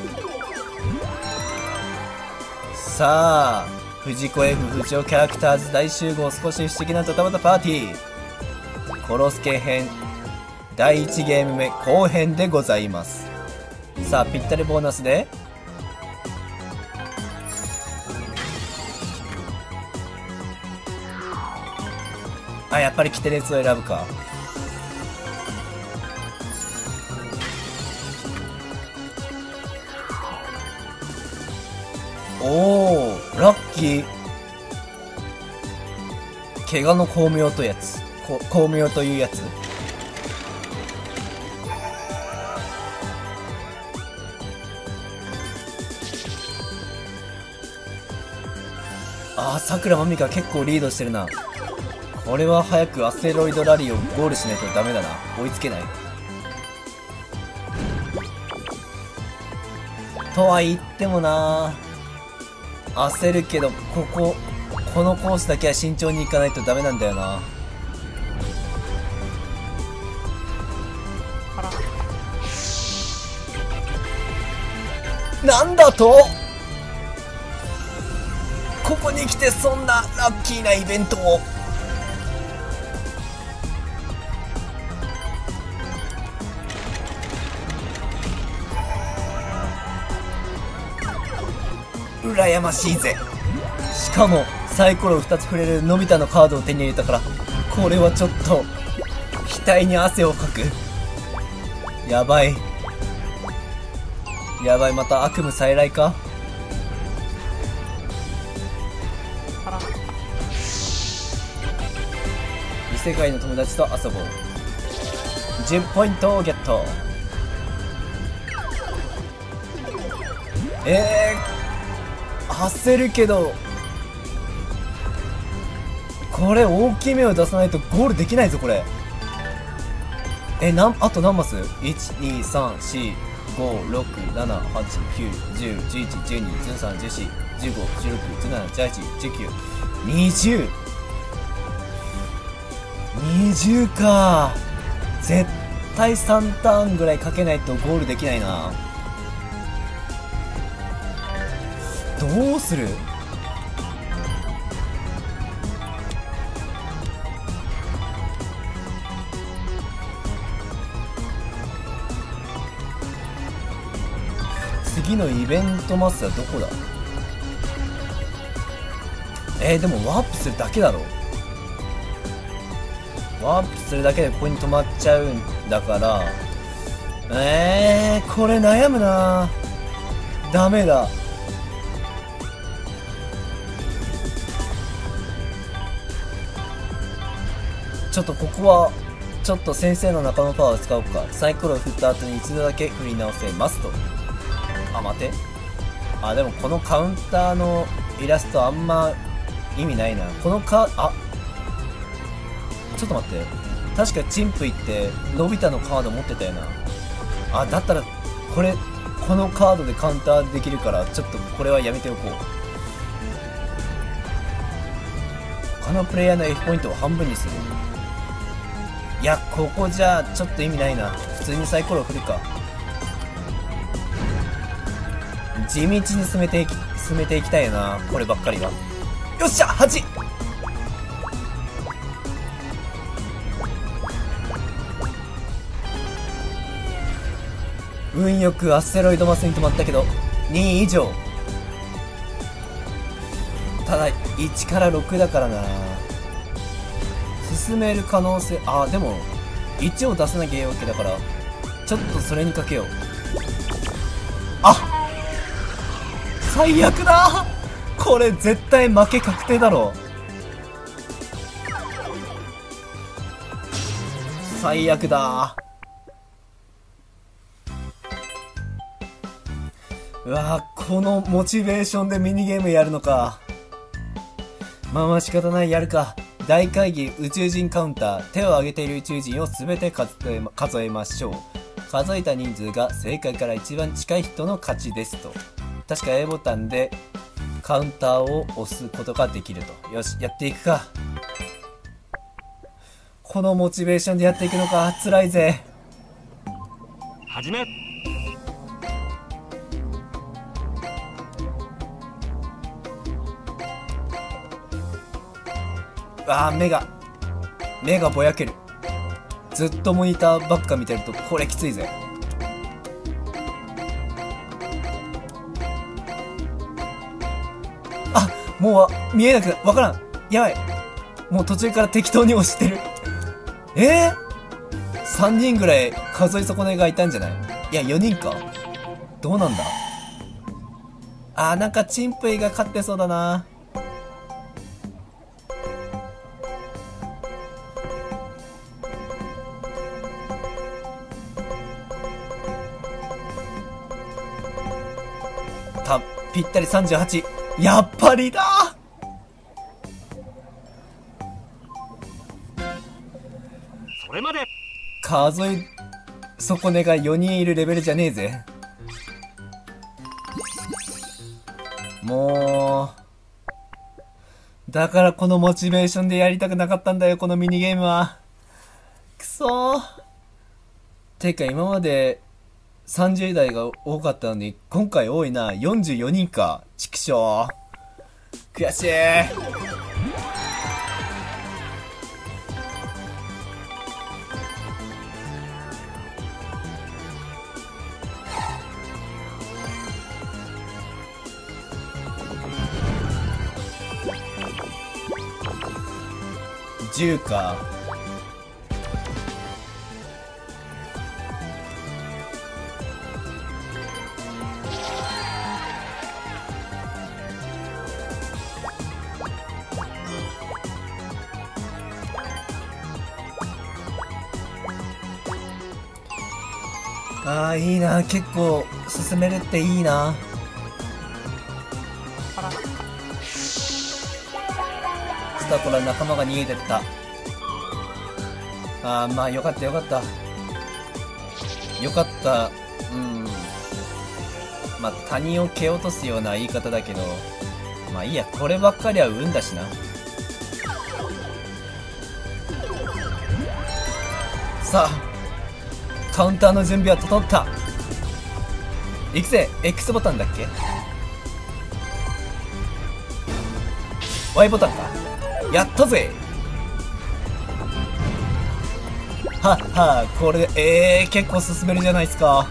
さあ藤子 F 不二雄キャラクターズ大集合、少し不思議なドタバタパーティーコロスケ編第1ゲーム目後編でございます。さあぴったりボーナスでやっぱりキテレツを選ぶか。おおラッキー。怪我の巧妙とやつ巧妙というやつ。さくらまみか結構リードしてるな。これは早くアステロイドラリーをゴールしないとダメだな。追いつけないとは言ってもな、焦るけどこのコースだけは慎重に行かないとダメなんだよな。なんだと、ここに来てそんなラッキーなイベントを。羨ましいぜ。しかもサイコロ2つ触れるのび太のカードを手に入れたから、これはちょっと額に汗をかく。やばいやばい、また悪夢再来か。異世界の友達と遊ぼう。10ポイントをゲット。焦るけどこれ大きい目を出さないとゴールできないぞこれ。あと何マス ?1,2,3,4,5,6,7,8,19,20,21,22,23,14,15,16,17,18,19,20 か。絶対3ターンぐらいかけないとゴールできないな。どうする？次のイベントマスはどこだ？でもワープするだけだろ。ワープするだけでここに止まっちゃうんだから、これ悩むな。ダメだ。ちょっとここはちょっと先生の仲間パワーを使おうか。サイコロを振った後に一度だけ振り直せますと。待て。でもこのカウンターのイラストあんま意味ないな。このちょっと待って、確かチンプイってのび太のカード持ってたよな。だったらこのカードでカウンターできるから、ちょっとこれはやめておこう。他のプレイヤーの F ポイントを半分にする。いや、ここじゃちょっと意味ないな。普通にサイコロを振るか。地道に進めていきたいな、こればっかりは。よっしゃ 8！ 運よくアステロイドマスに止まったけど2位以上。ただ1から6だからな。進める可能性、でも1を出さなきゃいいわけだから、ちょっとそれにかけよう。最悪だ。これ絶対負け確定だろ。最悪だ。うわー、このモチベーションでミニゲームやるのか。まあ仕方ない、やるか。大会議宇宙人カウンター。手を挙げている宇宙人を全て数えましょう。数えた人数が正解から一番近い人の勝ちですと。確か A ボタンでカウンターを押すことができると。よし、やっていくか。このモチベーションでやっていくのか。辛いぜ。 始め。 わー、目がぼやける。ずっとモニターばっか見てるとこれきついぜ。あ、もう見えなくな、わからん。やばい。もう途中から適当に押してる。3人ぐらい数え損ねがいたんじゃない？いや、4人か。どうなんだ。なんかチンプイが勝ってそうだな。ぴったり38。やっぱりだ。 それまで。 数え損ねが4人いるレベルじゃねえぜ。もうだからこのモチベーションでやりたくなかったんだよ、このミニゲームは。くそー。てか今まで30代が多かったのに今回多いな。44人か。畜生、悔しい。10か。いいな。結構進めるっていいな。スタコラ仲間が逃げてった。まあよかったよかった。よかった。まあ他人を蹴落とすような言い方だけど、まあいいや、こればっかりは運だしな。さあカウンターの準備は整った。いくぜ。 X ボタンだっけ？ Y ボタンか。やったぜ。はっは、これで結構進めるじゃないですか。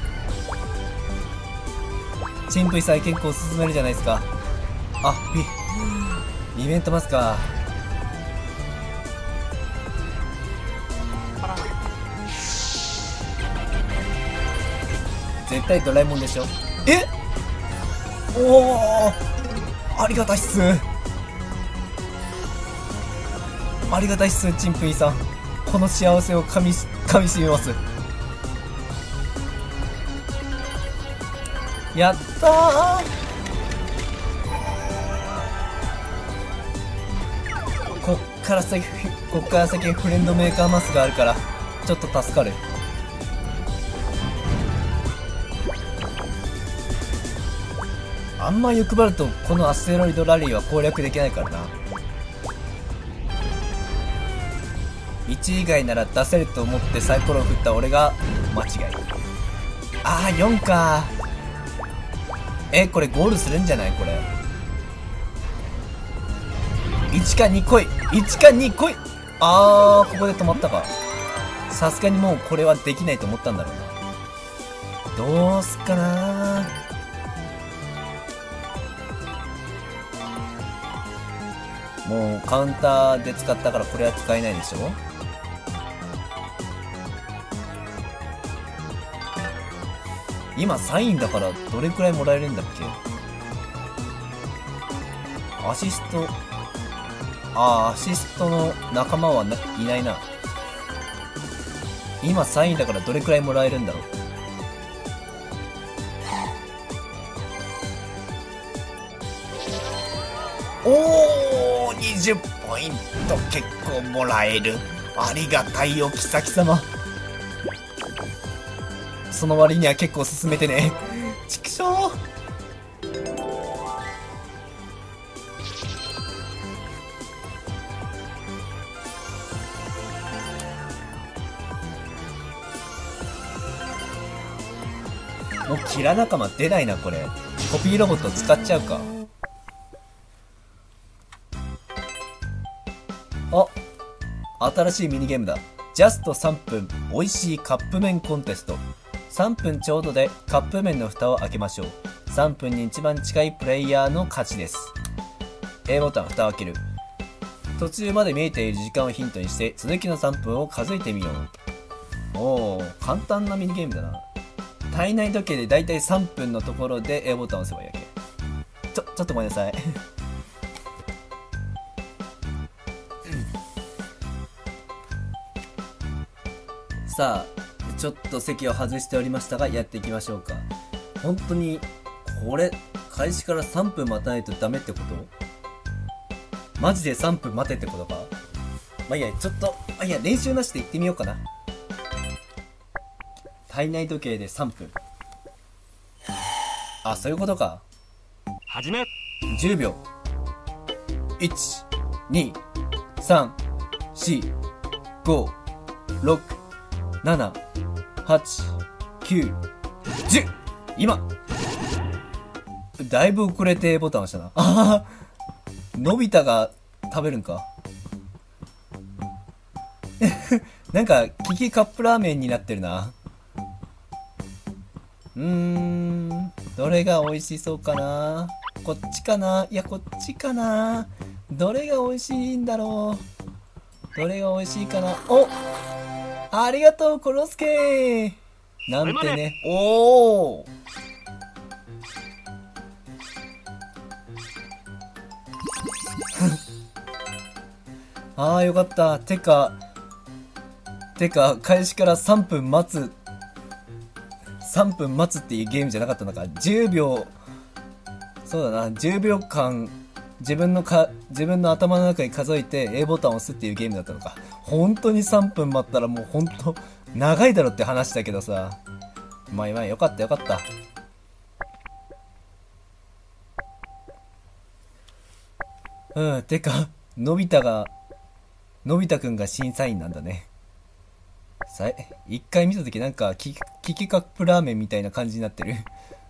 チンプイさえ結構進めるじゃないですか。イベントますか。絶対ドラえもんでしょ。おお、ありがたいっす。ありがたいっす、チンプイさん。この幸せをかみしめます。やったー。こっから先フレンドメーカーマスがあるからちょっと助かる。あんま欲張るとこのアステロイドラリーは攻略できないからな。1以外なら出せると思ってサイコロを振った俺が間違い。4か。これゴールするんじゃないこれ。1か2来い。1か2来い。ここで止まったか。さすがにもうこれはできないと思ったんだろうな。どうすっかな。もうカウンターで使ったからこれは使えないでしょ。今サインだからどれくらいもらえるんだっけ。アシスト、アシストの仲間はいないな。今サインだからどれくらいもらえるんだろう。おー、20ポイント結構もらえる。ありがたいお妃様。その割には結構進めてね。畜生。もうキラ仲間出ないなこれ。コピーロボット使っちゃうか。 新しいミニゲームだ。ジャスト3分美味しいカップ麺コンテスト。3分ちょうどでカップ麺の蓋を開けましょう。3分に一番近いプレイヤーの勝ちです。 A ボタン、蓋を開ける。途中まで見えている時間をヒントにして続きの3分を数えてみよう。おー、簡単なミニゲームだな。体内時計でだいたい3分のところで A ボタンを押せばいいわけ。ちょっとごめんなさいさあ、ちょっと席を外しておりましたがやっていきましょうか。本当にこれ開始から3分待たないとダメってこと？マジで3分待てってことか？まあいいや、練習なしで行ってみようかな。体内時計で3分。あ、そういうことか。 始め。 10秒。1、2、3、4、5、6、7、8、9、10! 今だいぶ遅れてボタン押したな。ああ、のび太が食べるんかなんかキキカップラーメンになってるな。どれが美味しそうかな。こっちかな。いや、こっちかな。どれが美味しいんだろう。どれが美味しいかな。お、ありがとうコロスケなんてね。おおああ、よかった。てか開始から3分待つっていうゲームじゃなかったのか。10秒、そうだな、10秒間自分の頭の中に数えて A ボタンを押すっていうゲームだったのか。本当に3分待ったらもう本当長いだろって話だけどさ。まあよかった。てかのび太くんが審査員なんだね。一回見たときなんかキキカップラーメンみたいな感じになってる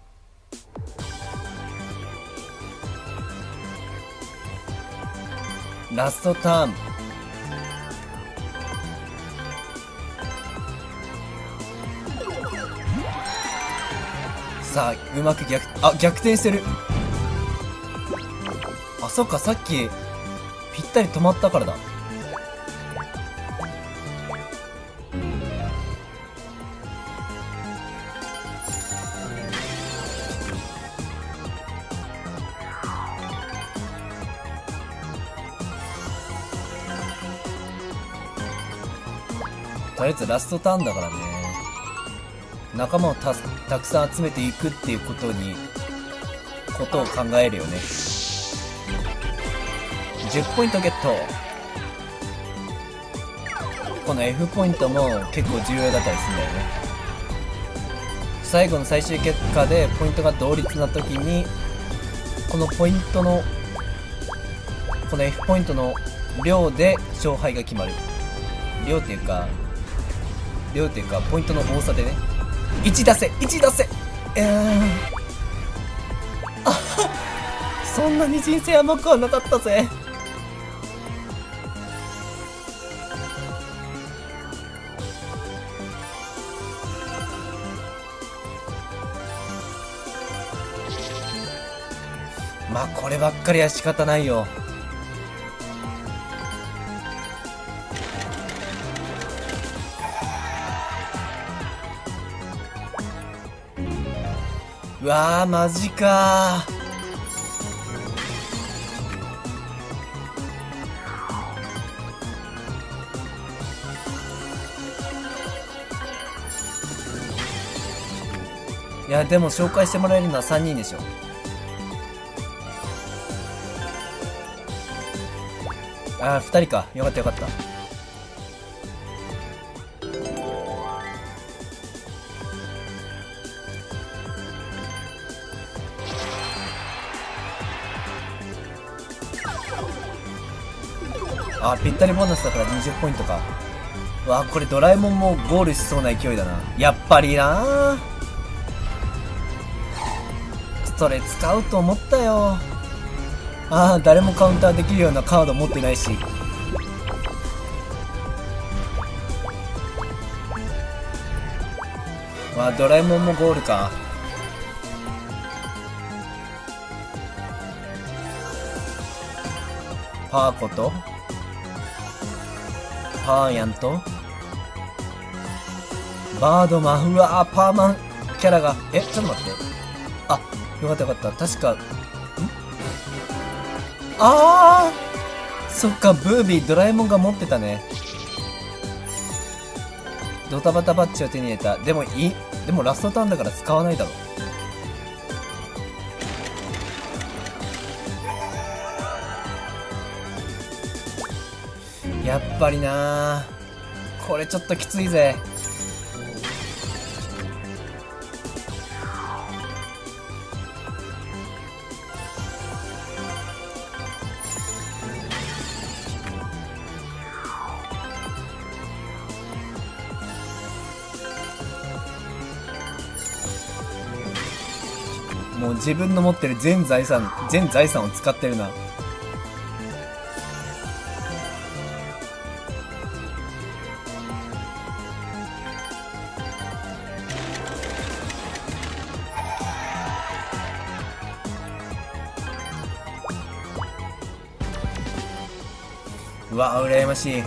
ラストターン。さあ、うまく逆転してる。あ、そっか、さっきぴったり止まったからだ。とりあえずラストターンだからね。仲間をたくさん集めていくっていうことを考えるよね。10ポイントゲット。この F ポイントも結構重要だったりするんだよね。最後の最終結果でポイントが同率な時にこの F ポイントの量で勝敗が決まる。量っていうかポイントの多さでね。1出せそんなに人生甘くはなかったぜ。まあこればっかりは仕方ないよ。うわー、マジかー。いや、でも紹介してもらえるのは3人でしょ。あー、2人か。よかった。あ、ぴったりボーナスだから20ポイントか。うわ、これドラえもんもゴールしそうな勢いだな。やっぱりな。それ使うと思ったよ。ああ、誰もカウンターできるようなカード持ってないし。 わあ、ドラえもんもゴールか。パーコとパーヤンとバードマン。うわー、パーマンキャラが。ちょっと待って。あ、よかったよかった。確か、そっか、ブービードラえもんが持ってたね。ドタバタバッジを手に入れた。でもラストターンだから使わないだろ。やっぱりなー、これちょっときついぜ。もう自分の持ってる全財産を使ってるな。うわ、羨ましい。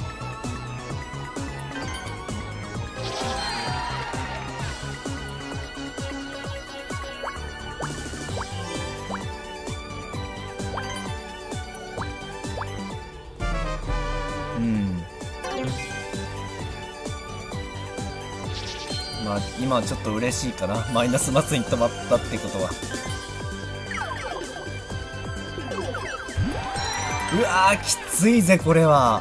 まあ今はちょっと嬉しいかな、マイナスマスに止まったってことは。うわー、きついぜこれは。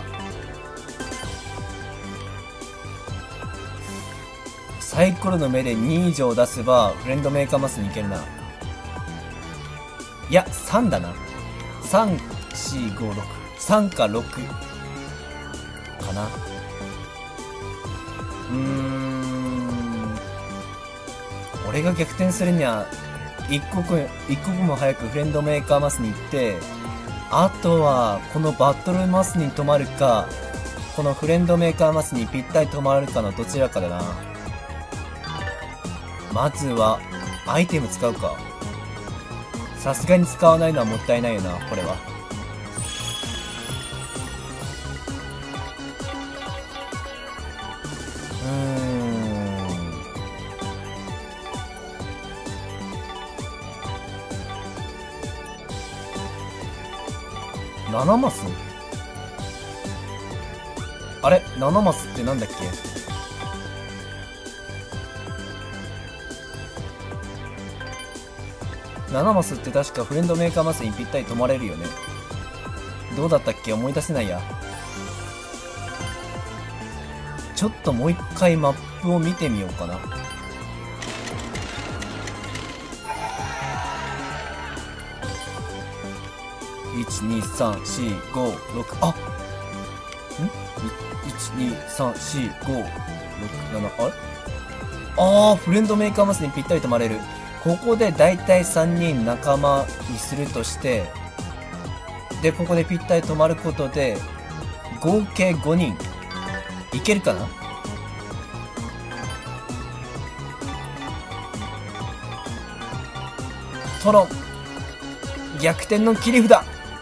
サイコロの目で2以上出せばフレンドメーカーマスに行けるな。いや3だな。3456、3か6かな。俺が逆転するには一刻も早くフレンドメーカーマスに行って、あとはこのバトルマスに止まるか、このフレンドメーカーマスにぴったり止まるかのどちらかだな。まずはアイテム使うか。さすがに使わないのはもったいないよな、これは。7マス？あれ ?7 マスってなんだっけ？7マスって確かフレンドメーカーマスにぴったり止まれるよね。どうだったっけ？思い出せないや。ちょっともう一回マップを見てみようかな。1234567、あっ、1234567、あれ、フレンドメーカーマスにぴったり止まれる。ここでだいたい3人仲間にするとして、でここでぴったり止まることで合計5人いけるかな。トロン逆転の切り札。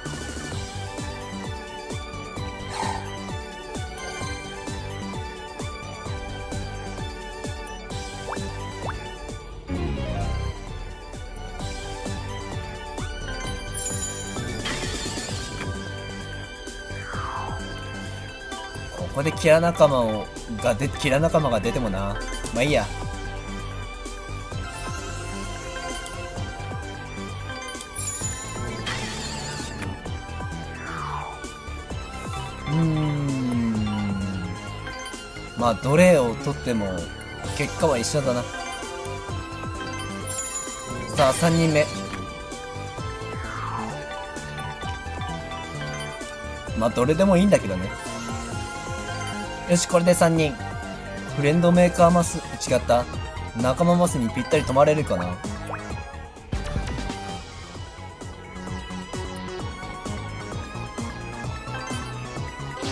ここでキラ仲間が出てもな。まあいいや。まあどれを取っても結果は一緒だな。さあ3人目。まあどれでもいいんだけどね。よし、これで3人。フレンドメーカーマス、違った。仲間マスにぴったり止まれるかな。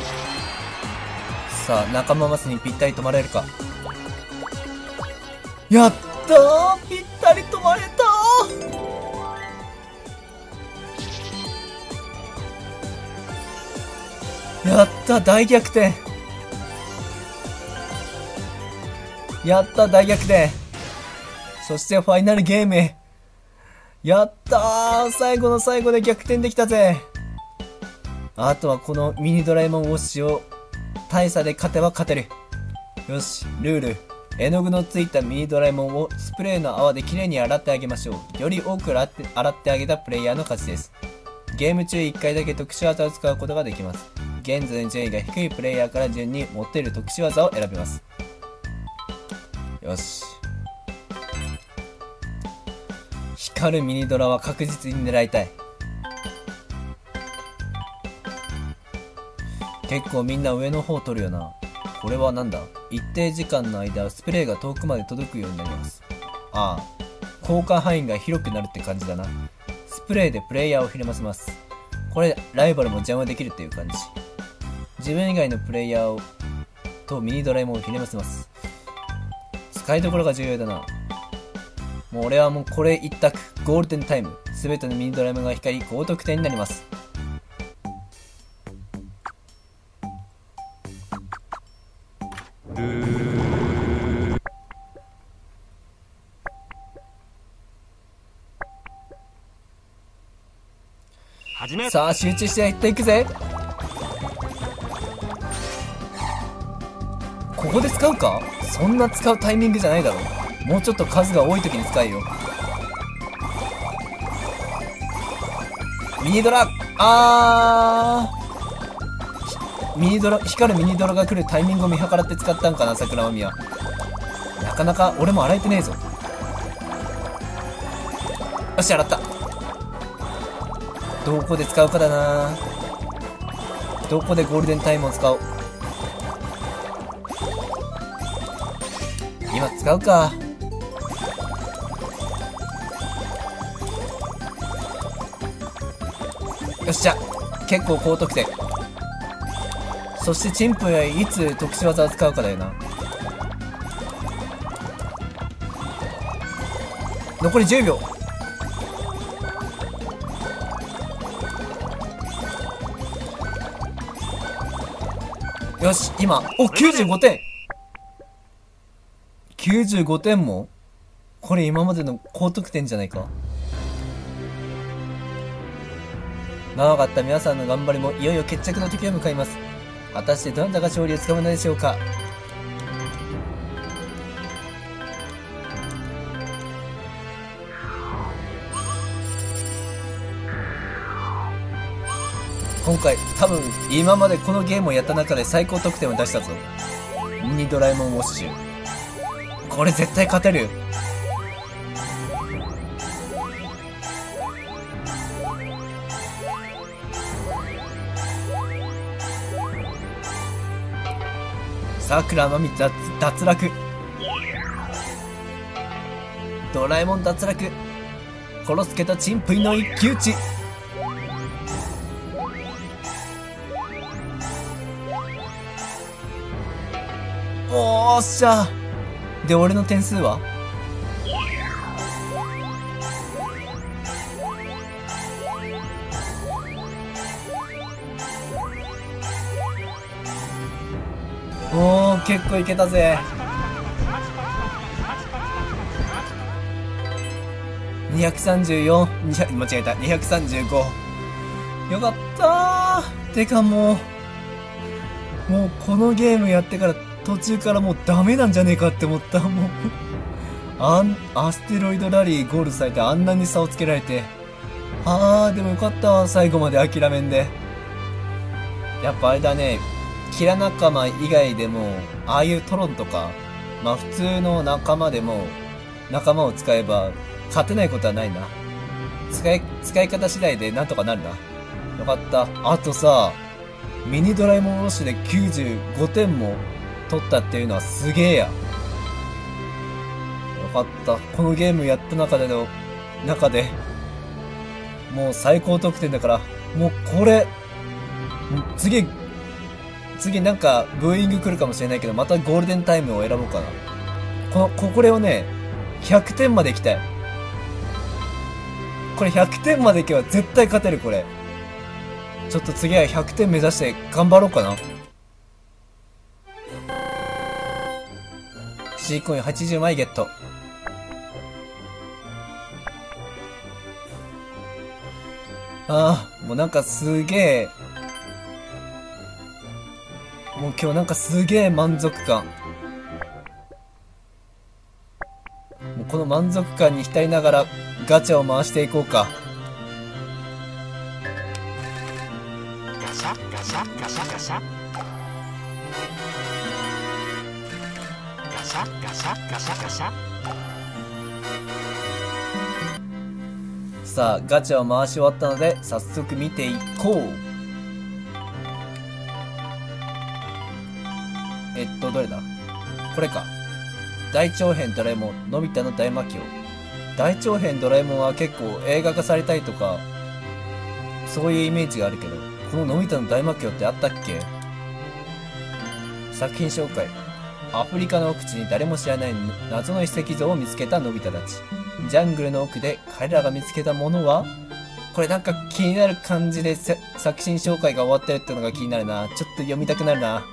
さあ、仲間マスにぴったり止まれるか。 やったー、ぴったり止まれたー。やった大逆転。やった大逆転。そしてファイナルゲームへ。やったー、最後の最後で逆転できたぜ。あとはこのミニドラえもんウォッシュを大差で勝てば勝てる。よし、ルール。絵の具のついたミニドラえもんをスプレーの泡できれいに洗ってあげましょう。より多く洗ってあげたプレイヤーの勝ちです。ゲーム中1回だけ特殊技を使うことができます。現在の順位が低いプレイヤーから順に持っている特殊技を選びます。よし。光るミニドラは確実に狙いたい。結構みんな上の方取るよな。これはなんだ？一定時間の間スプレーが遠くまで届くようになります。ああ、効果範囲が広くなるって感じだな。スプレーでプレイヤーをひれませます。これライバルも邪魔できるっていう感じ。自分以外のプレイヤーとミニドラえもんをひれませます。使いどころが重要だな。もう俺はもうこれ一択。ゴールデンタイム。すべてのミニドラえもんが光り高得点になります。さあ集中してやっていくぜ。ここで使うか？そんな使うタイミングじゃないだろ。もうちょっと数が多い時に使えよ。ミニドラ、ミニドラ、光るミニドラが来るタイミングを見計らって使ったんかな、桜間宮。なかなか俺も洗えてねえぞ。よし、洗った。どこで使うかだな。どこでゴールデンタイムを使おう。今使うか。よっしゃ、結構高得点。そしてチンプはいつ特殊技を使うかだよな。残り10秒。よし、今、お、95点 !95 点もこれ今までの高得点じゃないか。長かった皆さんの頑張りもいよいよ決着の時を迎えます。果たしてどなたが勝利をつかむのでしょうか。今回多分今までこのゲームをやった中で最高得点を出したぞ。ミニドラえもんウォッシュ。これ絶対勝てる。さくらまみ脱落。ドラえもん脱落。殺すけたチンプイの一騎打ち。おーっしゃ。で俺の点数はおー、結構いけたぜ。234、間違えた、235。よかったー。てかもうこのゲームやってから途中からもうダメなんじゃねえかって思った。もうアステロイドラリーゴールされてあんなに差をつけられて。でもよかったわ、最後まで諦めんで。やっぱあれだね、キラ仲間以外でも、ああいうトロンとか、まあ普通の仲間でも、仲間を使えば、勝てないことはないな。使い方次第でなんとかなるな。よかった。あとさ、ミニドラえもんウォッシュで95点も取ったっていうのはすげえや。よかった。このゲームやった中で、もう最高得点だから、もうこれ、次なんかブーイング来るかもしれないけど、またゴールデンタイムを選ぼうかな。これをね、 100点まで行きたい。これ100点まで行けば絶対勝てる、これ。ちょっと次は100点目指して頑張ろうかな。シーコイン80枚ゲット。ああ、もうなんかすげえ。もう今日なんかすげえ満足感。もうこの満足感に浸りながらガチャを回していこうか。 ガシャガシャガシャガシャガシャガシャガシャガシャ。 さあガチャを回し終わったので早速見ていこう。どれだこれか。大長編ドラえもんのび太の大魔教。大長編ドラえもんは結構映画化されたりとかそういうイメージがあるけど、こののび太の大魔教ってあったっけ。作品紹介。アフリカの奥地に誰も知らない謎の遺跡像を見つけたのび太たち。ジャングルの奥で彼らが見つけたものは。これなんか気になる感じで作品紹介が終わってるってのが気になるな。ちょっと読みたくなるな。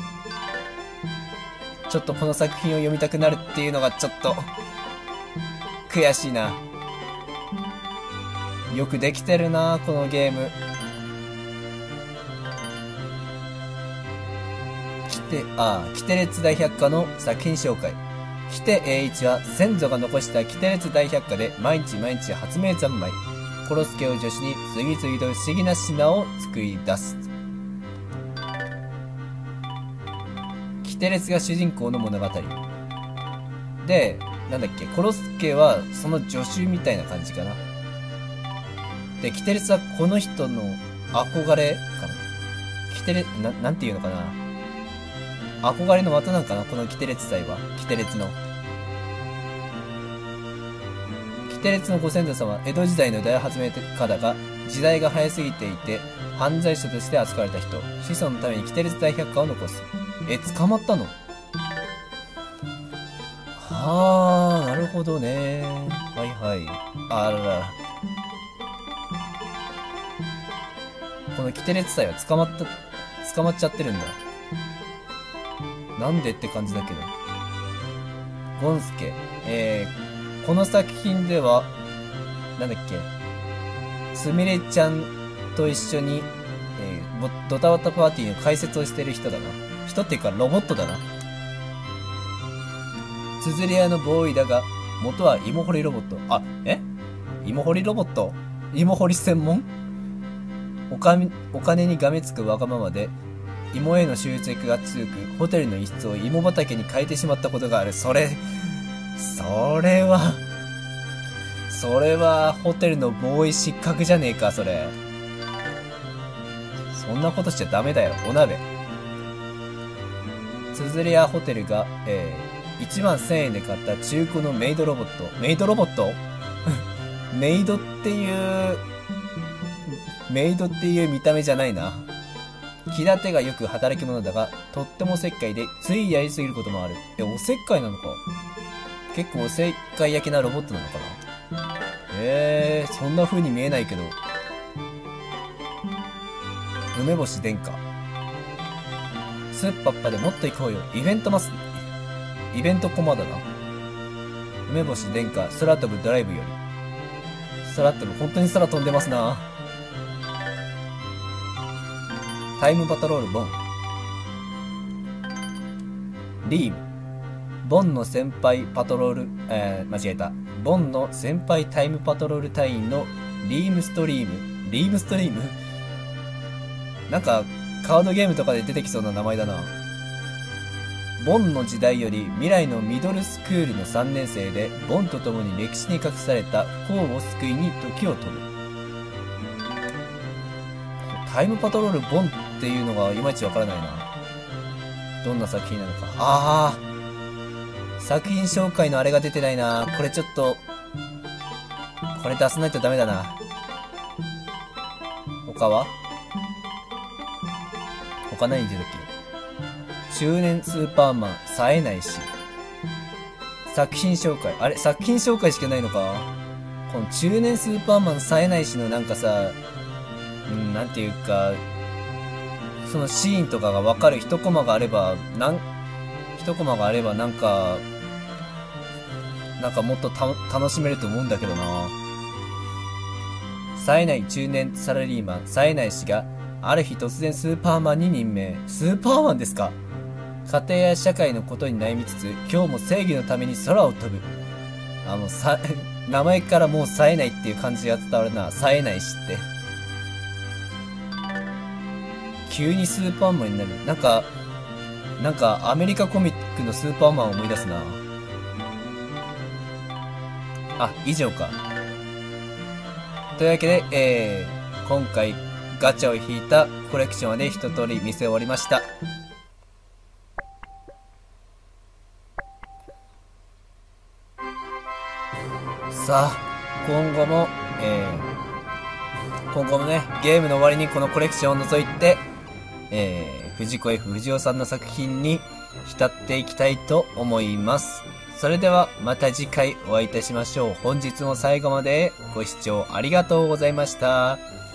ちょっとこの作品を読みたくなるっていうのがちょっと悔しいな。よくできてるなこのゲーム。キテレツ大百科の作品紹介。キテ栄一は先祖が残したキテレツ大百科で毎日毎日発明三昧。コロスケを助手に次々と不思議な品を作り出す。キテレツが主人公の物語で、なんだっけ、コロスケはその助手みたいな感じかな。で、キテレツはこの人の憧れかな。なんていうのかな。憧れの的なんかな、このキテレツ祭は。キテレツのご先祖様、江戸時代の大発明家だが、時代が早すぎていて、犯罪者として扱われた人。子孫のためにキテレツ大百科を残す。捕まったの？はあ、なるほどね。はいはい。あらら。このキテレツ祭は捕まっちゃってるんだ。なんでって感じだけど。ゴンスケ。この作品では、なんだっけ、すみれちゃんと一緒に、ドタバタパーティーの解説をしてる人だな。人っていうかロボットだな。つづり屋のボーイだが、元は芋掘りロボット。芋掘りロボット？芋掘り専門？お金にがめつくわがままで、芋への執着が強く、ホテルの一室を芋畑に変えてしまったことがある。それは、ホテルのボーイ失格じゃねえか、それ。そんなことしちゃダメだよ、お鍋。つづりやホテルが、1万1000円で買った中古のメイドロボット。メイドロボットメイドっていう見た目じゃないな。気立てがよく働き者だが、とってもおせっかいで、ついやりすぎることもある。おせっかいなのか。結構おせっかい焼きなロボットなのかな。そんな風に見えないけど。梅干し殿下。スッパッパでもっと行こうよ。イベントコマだな。梅干し殿下、空飛ぶドライブより。本当に空飛んでますな。タイムパトロールボン。リーム。ボンの先輩パトロール、間違えた。ボンの先輩タイムパトロール隊員のリームストリームなんか、カードゲームとかで出てきそうな名前だな。ボンの時代より未来のミドルスクールの3年生で、ボンと共に歴史に隠された不幸を救いに時を飛ぶ。タイムパトロールボンっていうのがいまいちわからないな。どんな作品なのか。作品紹介のあれが出てないな。これちょっと、これ出さないとダメだな。他何出たっけ？中年スーパーマン、冴えないし。 作品紹介。あれ作品紹介しかないのか。この中年スーパーマン冴えないしのなんかさ、なんていうか、そのシーンとかがわかる一コマがあれば、なんかもっと楽しめると思うんだけどな。冴えない中年サラリーマン、冴えない氏が、ある日突然スーパーマンに任命。スーパーマンですか？家庭や社会のことに悩みつつ、今日も正義のために空を飛ぶ。名前からもう冴えないっていう感じが伝わるな。冴えないしって。急にスーパーマンになる。なんかアメリカコミックのスーパーマンを思い出すな。あ、以上か。というわけで、今回ガチャを引いたコレクションはね、一通り見せ終わりました。さあ、今後もね、ゲームの終わりにこのコレクションを除いて、藤子 F 不二雄さんの作品に浸っていきたいと思います。それではまた次回お会いいたしましょう。本日も最後までご視聴ありがとうございました。